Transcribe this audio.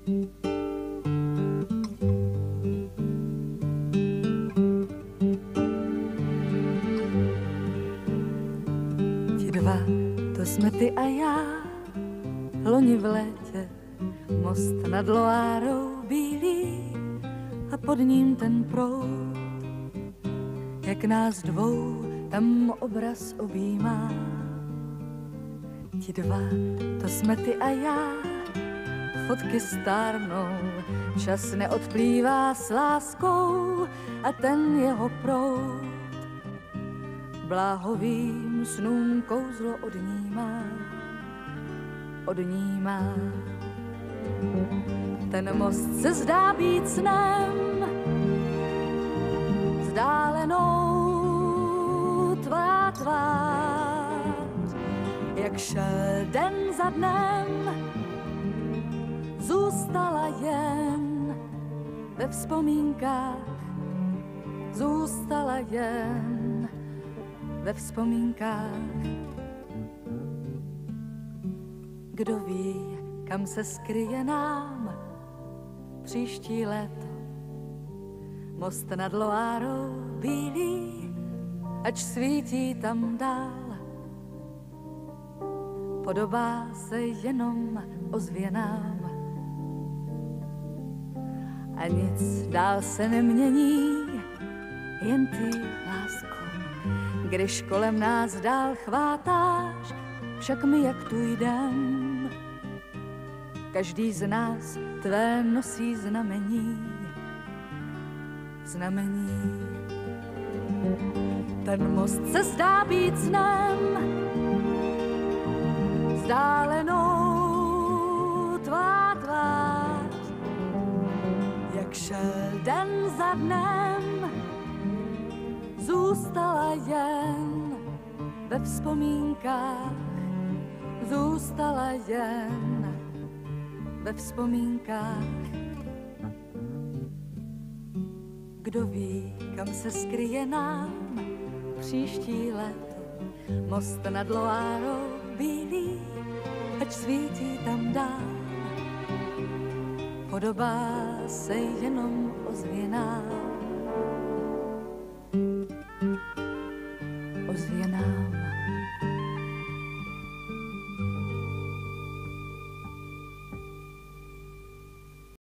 Ti dva, to jsme ty a já, loni v létě, most nad Loárou bílý a pod ním ten proud, jak nás dvou tam obraz objímá. Ti dva, to jsme ty a já, fotky stárnou, čas neodplývá s láskou a ten jeho proud bláhovým snům kouzlo odnímá, odnímá. Ten most se zdá být snem, vzdálenou tvá tvář, jak šel den za dnem, zůstala jen ve vzpomínkách, zůstala jen ve vzpomínkách. Kdo ví, kam se skryje nám příští léto. Most nad Loárou bílý, ač svítí tam dál, podobá se jenom ozvěnám. A nic dál se nemění, jen ty, lásko, když kolem nás dál chvátáš, však my jak tu jdem. Každý z nás tvé nosí znamení, znamení. Ten most se zdá být snem, vzdálenou tvá tvář, jak šel den za dnem, zůstala jen ve vzpomínkách, zůstala jen ve vzpomínkách. Kdo ví, kam se skryje nám příští léto. Most nad Loárou bílý, ať svítí tam dál, podobá se jenom ozvěnám.